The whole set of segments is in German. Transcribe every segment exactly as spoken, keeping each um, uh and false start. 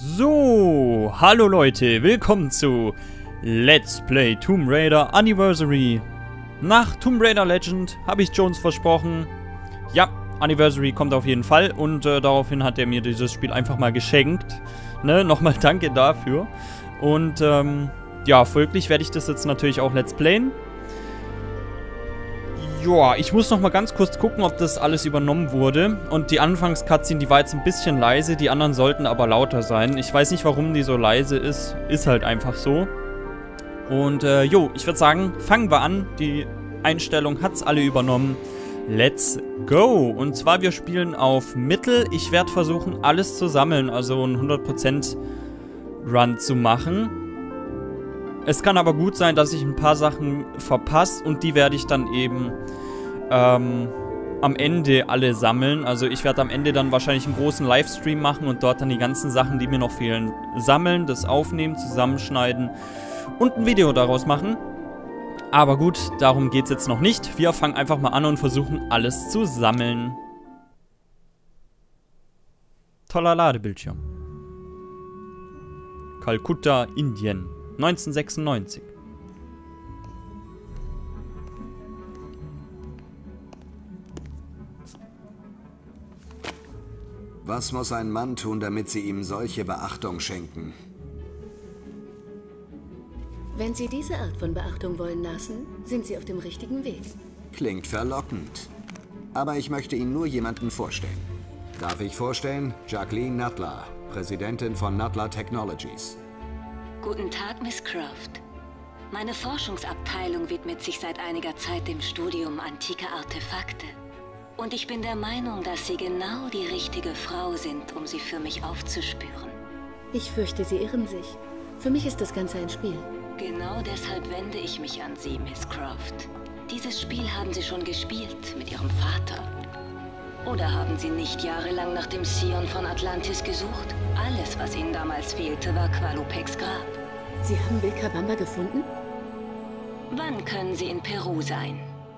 So, hallo Leute, willkommen zu Let's Play Tomb Raider Anniversary. Nach Tomb Raider Legend habe ich Jones versprochen. Ja, Anniversary kommt auf jeden Fall und äh, daraufhin hat er mir dieses Spiel einfach mal geschenkt. Ne, nochmal danke dafür. Und ähm, ja, folglich werde ich das jetzt natürlich auch Let's Playen. Ja, ich muss noch mal ganz kurz gucken, ob das alles übernommen wurde. Und die Anfangs-Cutscene, die war jetzt ein bisschen leise, die anderen sollten aber lauter sein. Ich weiß nicht, warum die so leise ist. Ist halt einfach so. Und äh, jo, ich würde sagen, fangen wir an. Die Einstellung hat's alle übernommen. Let's go! Und zwar, wir spielen auf Mittel. Ich werde versuchen, alles zu sammeln, also einen hundert Prozent Run zu machen. Es kann aber gut sein, dass ich ein paar Sachen verpasse und die werde ich dann eben ähm, am Ende alle sammeln. Also ich werde am Ende dann wahrscheinlich einen großen Livestream machen und dort dann die ganzen Sachen, die mir noch fehlen, sammeln, das aufnehmen, zusammenschneiden und ein Video daraus machen. Aber gut, darum geht es jetzt noch nicht. Wir fangen einfach mal an und versuchen alles zu sammeln. Toller Ladebildschirm. Kalkutta, Indien. neunzehnhundertsechsundneunzig. Was muss ein Mann tun, damit Sie ihm solche Beachtung schenken? Wenn Sie diese Art von Beachtung wollen lassen, sind Sie auf dem richtigen Weg. Klingt verlockend. Aber ich möchte Ihnen nur jemanden vorstellen. Darf ich vorstellen? Jacqueline Nadler, Präsidentin von Nadler Technologies. Guten Tag, Miss Croft. Meine Forschungsabteilung widmet sich seit einiger Zeit dem Studium antiker Artefakte. Und ich bin der Meinung, dass Sie genau die richtige Frau sind, um sie für mich aufzuspüren. Ich fürchte, Sie irren sich. Für mich ist das Ganze ein Spiel. Genau deshalb wende ich mich an Sie, Miss Croft. Dieses Spiel haben Sie schon gespielt mit Ihrem Vater. Oder haben Sie nicht jahrelang nach dem Scion von Atlantis gesucht? Alles, was Ihnen damals fehlte, war Qualupeks Grab. Sie haben Vilcabamba gefunden? Wann können Sie in Peru sein?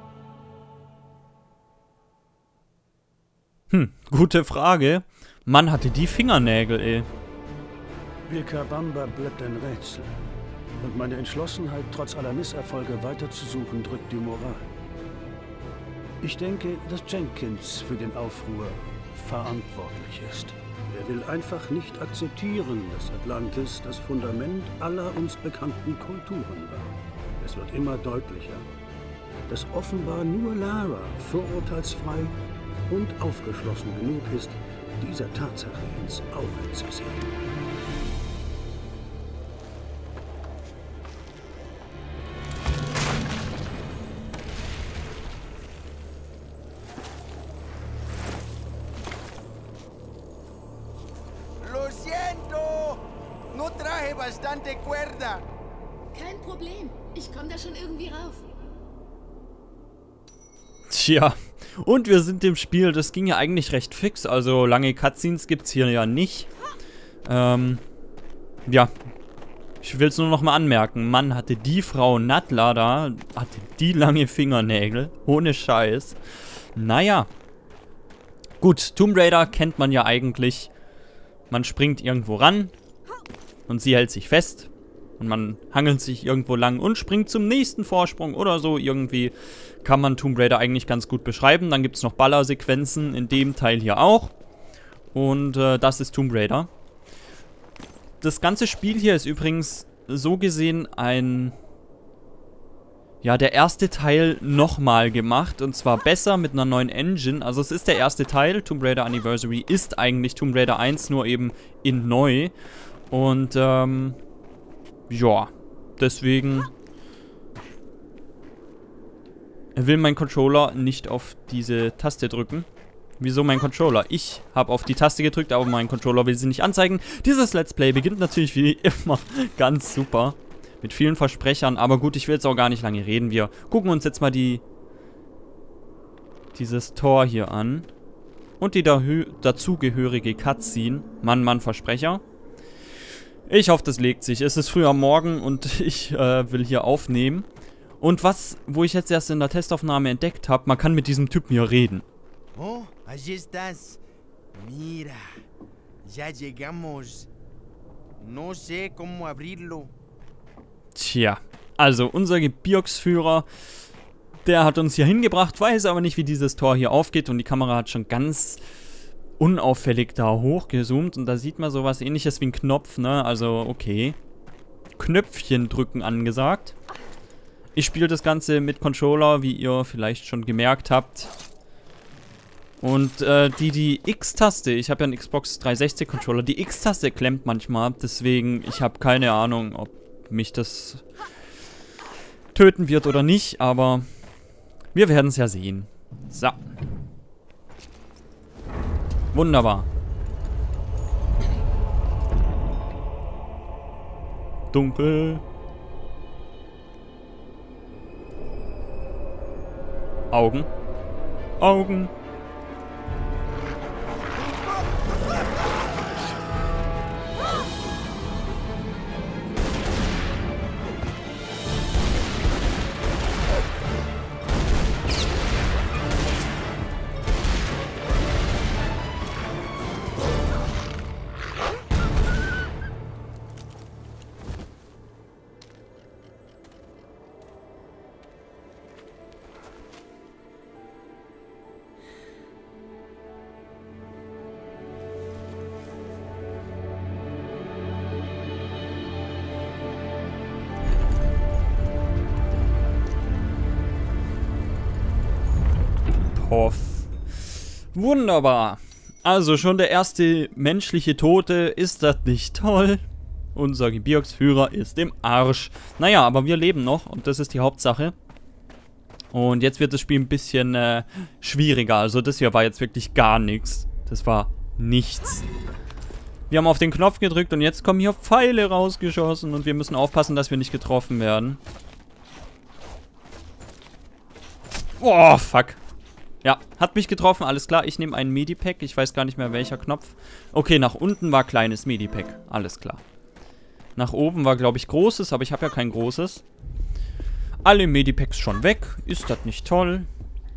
Hm, gute Frage. Mann, hatte die Fingernägel, ey. Vilcabamba bleibt ein Rätsel. Und meine Entschlossenheit, trotz aller Misserfolge weiterzusuchen, drückt die Moral. Ich denke, dass Jenkins für den Aufruhr verantwortlich ist. Er will einfach nicht akzeptieren, dass Atlantis das Fundament aller uns bekannten Kulturen war. Es wird immer deutlicher, dass offenbar nur Lara vorurteilsfrei und aufgeschlossen genug ist, dieser Tatsache ins Auge zu sehen. Kein Problem. Ich komme da schon irgendwie rauf. Tja, und wir sind im Spiel. Das ging ja eigentlich recht fix. Also lange Cutscenes gibt es hier ja nicht. Ähm, ja. Ich will es nur noch mal anmerken. Mann, hatte die Frau Nadler da, hatte die lange Fingernägel. Ohne Scheiß. Naja. Gut, Tomb Raider kennt man ja eigentlich. Man springt irgendwo ran. Und sie hält sich fest. Und man hangelt sich irgendwo lang und springt zum nächsten Vorsprung oder so. Irgendwie kann man Tomb Raider eigentlich ganz gut beschreiben. Dann gibt es noch Ballersequenzen in dem Teil hier auch. Und äh, das ist Tomb Raider. Das ganze Spiel hier ist übrigens so gesehen ein... Ja, der erste Teil nochmal gemacht. Und zwar besser mit einer neuen Engine. Also es ist der erste Teil. Tomb Raider Anniversary ist eigentlich Tomb Raider eins, nur eben in neu. Und, ähm... ja, deswegen will mein Controller nicht auf diese Taste drücken. Wieso mein Controller? Ich habe auf die Taste gedrückt, aber mein Controller will sie nicht anzeigen. Dieses Let's Play beginnt natürlich wie immer ganz super. Mit vielen Versprechern, aber gut, ich will jetzt auch gar nicht lange reden. Wir gucken uns jetzt mal die dieses Tor hier an. Und die dazugehörige Cutscene. Mann, Mann, Versprecher. Ich hoffe, das legt sich. Es ist früh am Morgen und ich äh, will hier aufnehmen. Und was, wo ich jetzt erst in der Testaufnahme entdeckt habe, man kann mit diesem Typen hier reden. Oh, allí estás. Mira, ya llegamos. No sé cómo abrirlo. Tja, also unser Gebirgsführer, der hat uns hier hingebracht, weiß aber nicht, wie dieses Tor hier aufgeht. Und die Kamera hat schon ganz unauffällig da hochgezoomt. Und da sieht man sowas Ähnliches wie ein Knopf, ne? Also, okay. Knöpfchen drücken angesagt. Ich spiele das Ganze mit Controller, wie ihr vielleicht schon gemerkt habt. Und äh, die, die X-Taste, ich habe ja einen Xbox dreihundertsechzig Controller, die X-Taste klemmt manchmal, deswegen, ich habe keine Ahnung, ob mich das töten wird oder nicht, aber wir werden es ja sehen. So. Wunderbar. Dunkel. Augen. Augen. Hoff. Wunderbar. Also schon der erste menschliche Tote. Ist das nicht toll? Unser Gebirgsführer ist im Arsch. Naja, aber wir leben noch und das ist die Hauptsache. Und jetzt wird das Spiel ein bisschen äh, schwieriger. Also das hier war jetzt wirklich gar nichts. Das war nichts. Wir haben auf den Knopf gedrückt und jetzt kommen hier Pfeile rausgeschossen. Und wir müssen aufpassen, dass wir nicht getroffen werden. Oh, fuck. Ja, hat mich getroffen, alles klar. Ich nehme einen Medipack. Ich weiß gar nicht mehr, welcher Knopf. Okay, nach unten war kleines Medipack. Alles klar. Nach oben war, glaube ich, großes, aber ich habe ja kein großes. Alle Medipacks schon weg. Ist das nicht toll?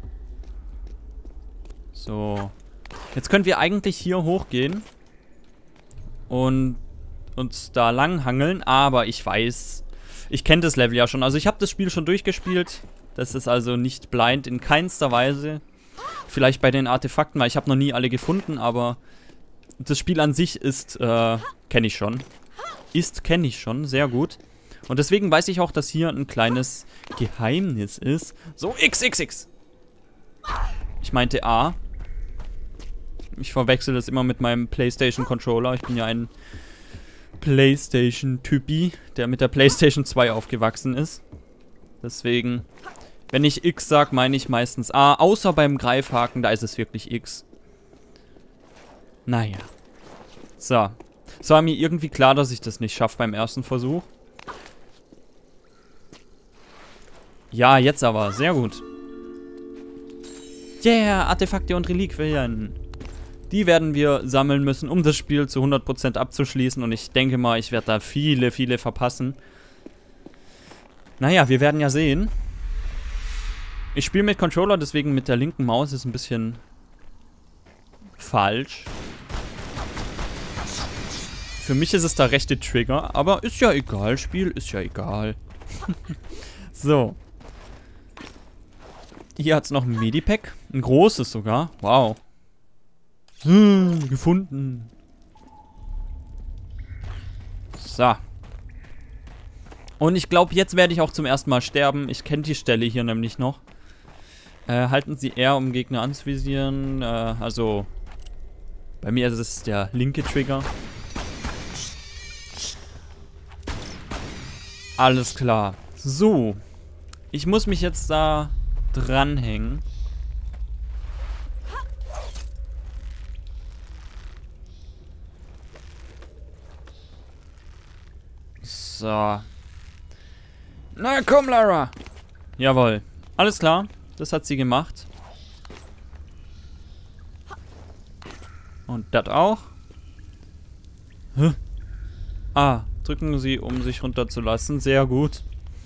So. Jetzt können wir eigentlich hier hochgehen. Und uns da lang hangeln. Aber ich weiß, ich kenne das Level ja schon. Also ich habe das Spiel schon durchgespielt. Das ist also nicht blind in keinster Weise. Vielleicht bei den Artefakten, weil ich habe noch nie alle gefunden, aber das Spiel an sich ist, äh, kenne ich schon. Ist, kenne ich schon, sehr gut. Und deswegen weiß ich auch, dass hier ein kleines Geheimnis ist. So, X, X, X. Ich meinte A. Ich verwechsel das immer mit meinem PlayStation-Controller. Ich bin ja ein PlayStation-Typi, der mit der PlayStation zwei aufgewachsen ist. Deswegen... Wenn ich X sage, meine ich meistens A. Außer beim Greifhaken, da ist es wirklich X. Naja. So. Es war mir irgendwie klar, dass ich das nicht schaffe beim ersten Versuch. Ja, jetzt aber. Sehr gut. Yeah, Artefakte und Reliquien. Die werden wir sammeln müssen, um das Spiel zu hundert Prozent abzuschließen. Und ich denke mal, ich werde da viele, viele verpassen. Naja, wir werden ja sehen. Ich spiele mit Controller, deswegen mit der linken Maus ist ein bisschen falsch. Für mich ist es der rechte Trigger, aber ist ja egal. Spiel ist ja egal. So. Hier hat es noch ein Medipack. Ein großes sogar. Wow. Hm, gefunden. So. Und ich glaube, jetzt werde ich auch zum ersten Mal sterben. Ich kenne die Stelle hier nämlich noch. Äh, halten Sie R, um Gegner anzuvisieren. Äh, also, bei mir ist es der linke Trigger. Alles klar. So. Ich muss mich jetzt da dranhängen. So. Na komm, Lara. Jawohl. Alles klar. Das hat sie gemacht. Und das auch. Hä? Ah, drücken Sie, um sich runterzulassen. Sehr gut.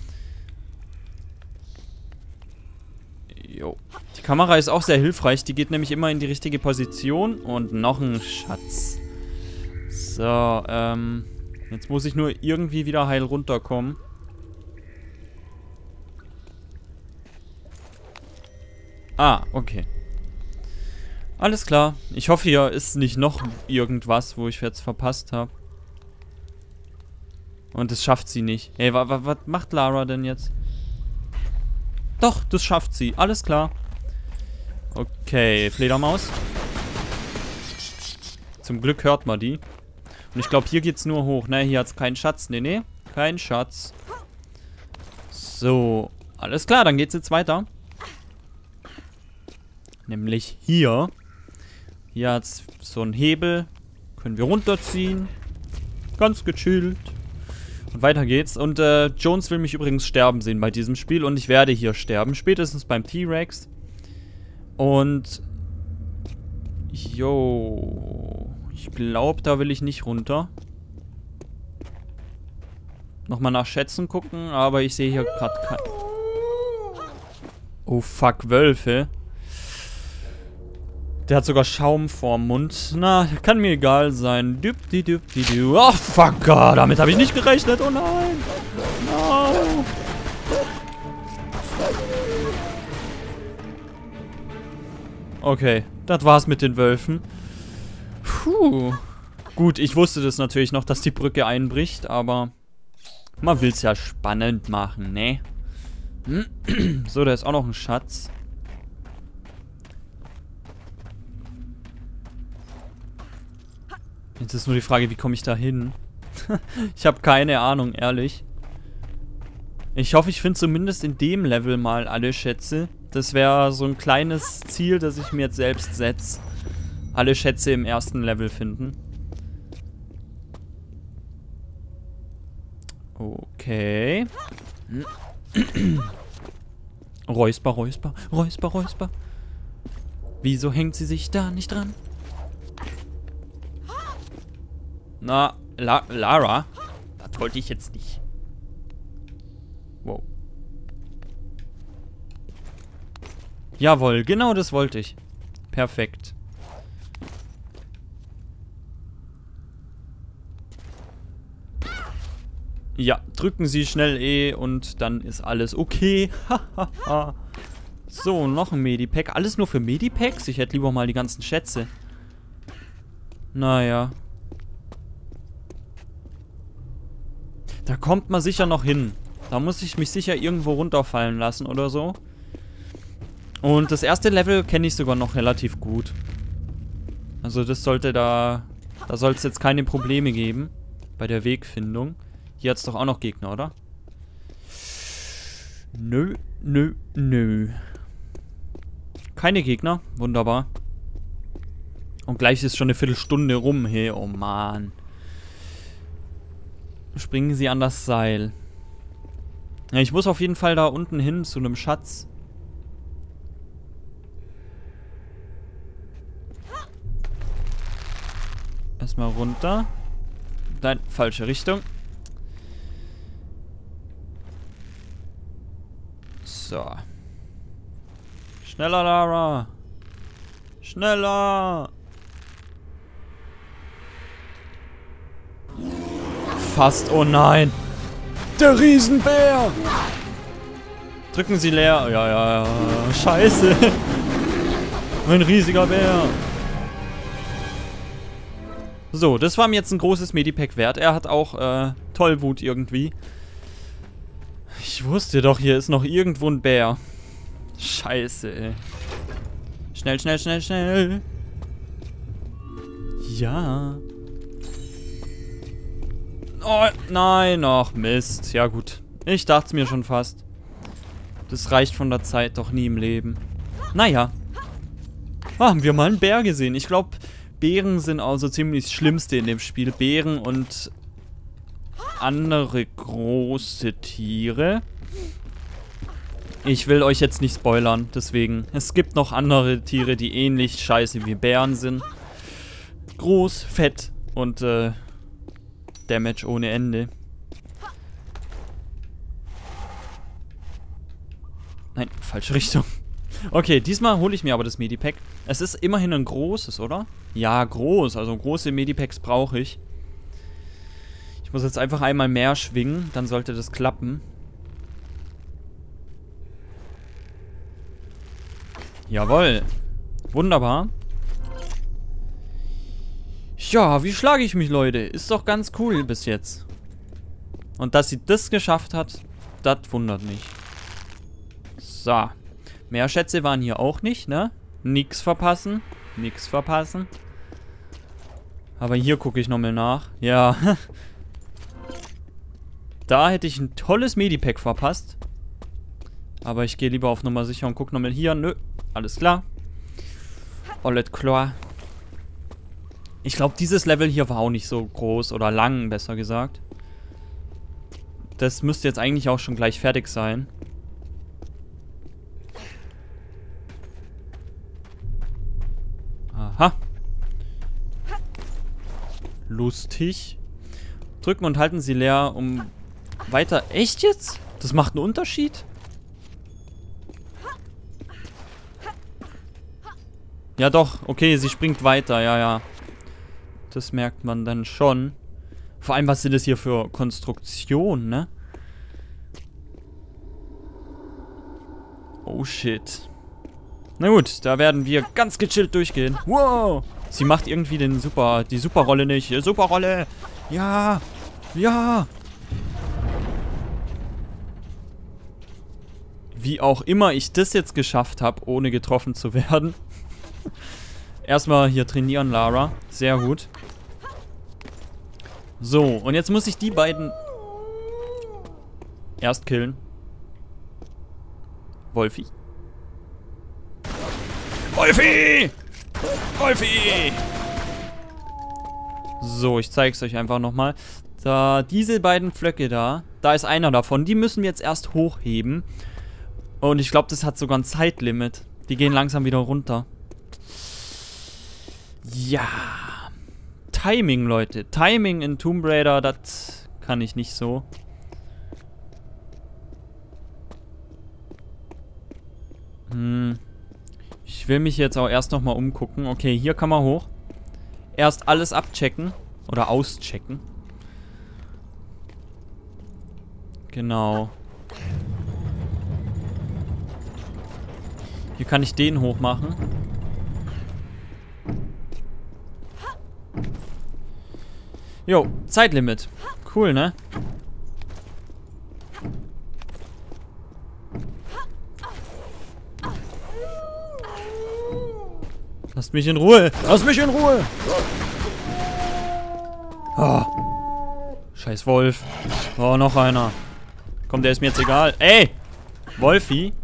Jo. Die Kamera ist auch sehr hilfreich. Die geht nämlich immer in die richtige Position. Und noch ein Schatz. So, ähm... Jetzt muss ich nur irgendwie wieder heil runterkommen. Ah, okay. Alles klar. Ich hoffe, hier ist nicht noch irgendwas, wo ich jetzt verpasst habe. Und das schafft sie nicht. Ey, wa, wa, was macht Lara denn jetzt? Doch, das schafft sie. Alles klar. Okay, Fledermaus. Zum Glück hört man die. Und ich glaube, hier geht's nur hoch. Ne, hier hat's keinen Schatz. Nee, nee. Kein Schatz. So. Alles klar, dann geht's jetzt weiter. Nämlich hier. Hier hat's so einen Hebel. Können wir runterziehen. Ganz gechillt. Und weiter geht's. Und äh, Jones will mich übrigens sterben sehen bei diesem Spiel. Und ich werde hier sterben. Spätestens beim T-Rex. Und... Jo... Ich glaube, da will ich nicht runter. Nochmal nach Schätzen gucken. Aber ich sehe hier gerade kein... Oh fuck, Wölfe. Der hat sogar Schaum vorm Mund. Na, kann mir egal sein. Düp, die, düp, die, düp. Oh, fuck. Damit habe ich nicht gerechnet. Oh nein. No. Okay, das war's mit den Wölfen. Puh. Gut, ich wusste das natürlich noch, dass die Brücke einbricht, aber man will es ja spannend machen, ne? So, da ist auch noch ein Schatz. Jetzt ist nur die Frage, wie komme ich da hin? Ich habe keine Ahnung, ehrlich. Ich hoffe, ich finde zumindest in dem Level mal alle Schätze. Das wäre so ein kleines Ziel, das ich mir jetzt selbst setze. Alle Schätze im ersten Level finden. Okay. Räusper, Räusper, Räusper, Räusper. Wieso hängt sie sich da nicht dran? Na, La Lara? Das wollte ich jetzt nicht. Wow. Jawohl, genau das wollte ich. Perfekt. Ja, drücken Sie schnell E und dann ist alles okay. So, noch ein Medipack. Alles nur für Medipacks? Ich hätte lieber mal die ganzen Schätze. Naja. Da kommt man sicher noch hin. Da muss ich mich sicher irgendwo runterfallen lassen oder so. Und das erste Level kenne ich sogar noch relativ gut. Also das sollte da... Da soll es jetzt keine Probleme geben. Bei der Wegfindung. Hier hat es doch auch noch Gegner, oder? Nö, nö, nö. Keine Gegner. Wunderbar. Und gleich ist schon eine Viertelstunde rum. Hey, oh Mann. Springen Sie an das Seil. Ja, ich muss auf jeden Fall da unten hin zu einem Schatz. Erstmal runter. Nein, falsche Richtung. So. Schneller, Lara. Schneller. Fast, oh nein. Der Riesenbär. Drücken Sie leer. Ja, ja, ja. Scheiße. Ein riesiger Bär. So, das war mir jetzt ein großes Medipack wert. Er hat auch äh, Tollwut irgendwie. Ich wusste doch, hier ist noch irgendwo ein Bär. Scheiße, ey. Schnell, schnell, schnell, schnell. Ja. Oh, nein, ach Mist. Ja gut, ich dachte es mir schon fast. Das reicht von der Zeit doch nie im Leben. Naja. Ah, haben wir mal einen Bär gesehen. Ich glaube, Bären sind auch so ziemlich das Schlimmste in dem Spiel. Bären und andere große Tiere. Ich will euch jetzt nicht spoilern, deswegen. Es gibt noch andere Tiere, die ähnlich scheiße wie Bären sind. Groß, fett und äh, Damage ohne Ende. Nein, falsche Richtung. Okay, diesmal hole ich mir aber das Medipack. Es ist immerhin ein großes, oder? Ja, groß. Also große Medipacks brauche ich. Ich Ich muss jetzt einfach einmal mehr schwingen, dann sollte das klappen. Jawohl. Wunderbar. Ja, wie schlage ich mich, Leute? Ist doch ganz cool bis jetzt. Und dass sie das geschafft hat, das wundert mich. So. Mehr Schätze waren hier auch nicht, ne? Nix verpassen. Nix verpassen. Aber hier gucke ich nochmal nach. Ja. Da hätte ich ein tolles Medipack verpasst. Aber ich gehe lieber auf Nummer sicher und gucke nochmal hier. Nö. Alles klar. Alles klar. Ich glaube, dieses Level hier war auch nicht so groß oder lang, besser gesagt. Das müsste jetzt eigentlich auch schon gleich fertig sein. Aha. Lustig. Drücken und halten Sie leer, um weiter... Echt jetzt? Das macht einen Unterschied? Ja doch, okay, sie springt weiter, ja, ja. Das merkt man dann schon. Vor allem, was sind das hier für Konstruktionen, ne? Oh shit. Na gut, da werden wir ganz gechillt durchgehen. Wow! Sie macht irgendwie den Super, die Superrolle nicht. Superrolle! Ja! Ja! Wie auch immer ich das jetzt geschafft habe, ohne getroffen zu werden. Erstmal hier trainieren, Lara. Sehr gut. So, und jetzt muss ich die beiden erst killen. Wolfi. Wolfi! Wolfi! So, ich zeige es euch einfach nochmal. Da, diese beiden Pflöcke da, da ist einer davon. Die müssen wir jetzt erst hochheben. Und ich glaube, das hat sogar ein Zeitlimit. Die gehen langsam wieder runter. Ja. Timing, Leute. Timing in Tomb Raider, das kann ich nicht so. Hm. Ich will mich jetzt auch erst nochmal umgucken. Okay, hier kann man hoch. Erst alles abchecken. Oder auschecken. Genau. Hier kann ich den hochmachen. Jo, Zeitlimit. Cool, ne? Lasst mich in Ruhe! Lasst mich in Ruhe! Oh. Scheiß Wolf. Oh, noch einer. Komm, der ist mir jetzt egal. Ey! Wolfi?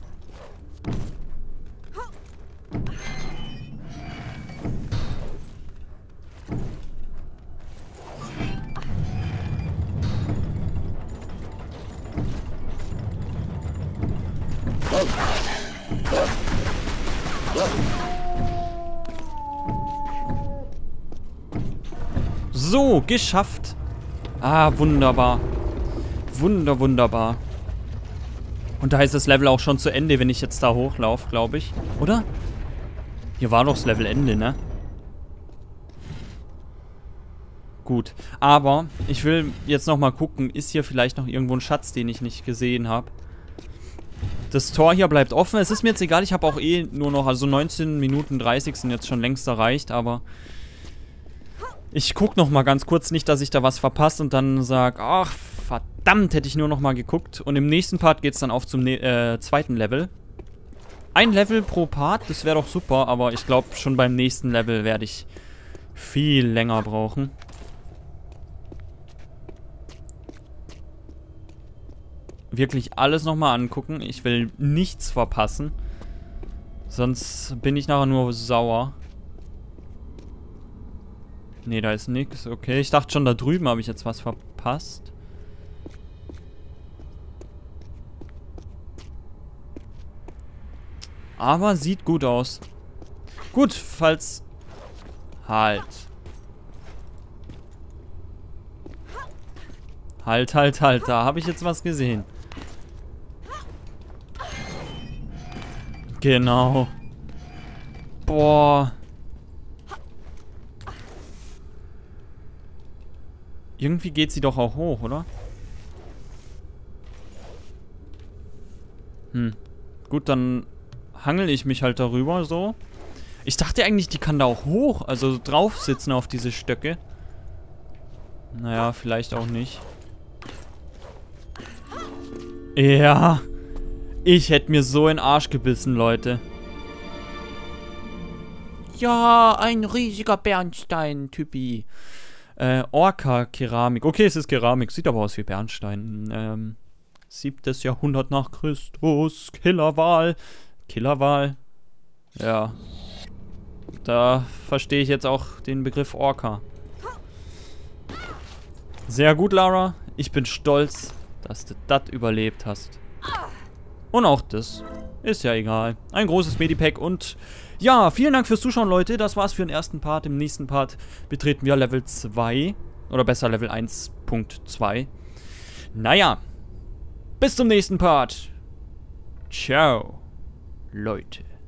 So, geschafft. Ah, wunderbar. Wunder, wunderbar. Und da ist das Level auch schon zu Ende, wenn ich jetzt da hochlaufe, glaube ich. Oder? Hier war doch das Levelende, ne? Gut. Aber ich will jetzt nochmal gucken, ist hier vielleicht noch irgendwo ein Schatz, den ich nicht gesehen habe. Das Tor hier bleibt offen. Es ist mir jetzt egal, ich habe auch eh nur noch, also neunzehn Minuten dreißig sind jetzt schon längst erreicht, aber... Ich guck noch mal ganz kurz, nicht, dass ich da was verpasse und dann sag, ach, verdammt, hätte ich nur noch mal geguckt. Und im nächsten Part geht's dann auf zum ne äh, zweiten Level. Ein Level pro Part, das wäre doch super, aber ich glaube, schon beim nächsten Level werde ich viel länger brauchen. Wirklich alles noch mal angucken. Ich will nichts verpassen. Sonst bin ich nachher nur sauer. Ne, da ist nix. Okay, ich dachte schon, da drüben habe ich jetzt was verpasst. Aber sieht gut aus. Gut, falls... Halt. Halt, halt, halt. Da habe ich jetzt was gesehen. Genau. Boah. Irgendwie geht sie doch auch hoch, oder? Hm. Gut, dann hangel ich mich halt darüber so. Ich dachte eigentlich, die kann da auch hoch. Also drauf sitzen auf diese Stöcke. Naja, vielleicht auch nicht. Ja. Ich hätte mir so in den Arsch gebissen, Leute. Ja, ein riesiger Bernstein-Typi. Äh, Orca-Keramik. Okay, es ist Keramik. Sieht aber aus wie Bernstein. Ähm, siebtes Jahrhundert nach Christus. Killerwal. Killerwal. Ja. Da verstehe ich jetzt auch den Begriff Orca. Sehr gut, Lara. Ich bin stolz, dass du das überlebt hast. Und auch das. Ist ja egal. Ein großes Medipack und ja, vielen Dank fürs Zuschauen, Leute. Das war's für den ersten Part. Im nächsten Part betreten wir Level zwei. Oder besser Level eins Punkt zwei. Naja. Bis zum nächsten Part. Ciao, Leute.